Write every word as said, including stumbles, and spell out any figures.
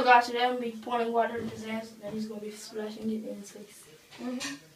gosh, they're gonna be pouring water in his hands, and he's gonna be splashing it in his face. Mm-hmm.